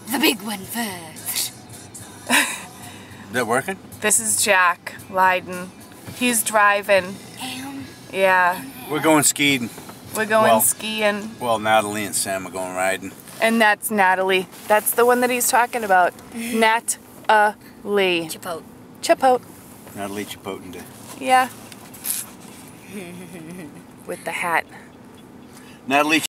the big one first. Is that working? This is Jack Lydon. He's driving. Yeah. We're going skiing. We're going skiing. Well, Natalie and Sam are going riding. And that's Natalie. That's the one that he's talking about. Nat-a-lee. Chipote. Chipote. Natalie Chipote. Yeah. With the hat. Natalie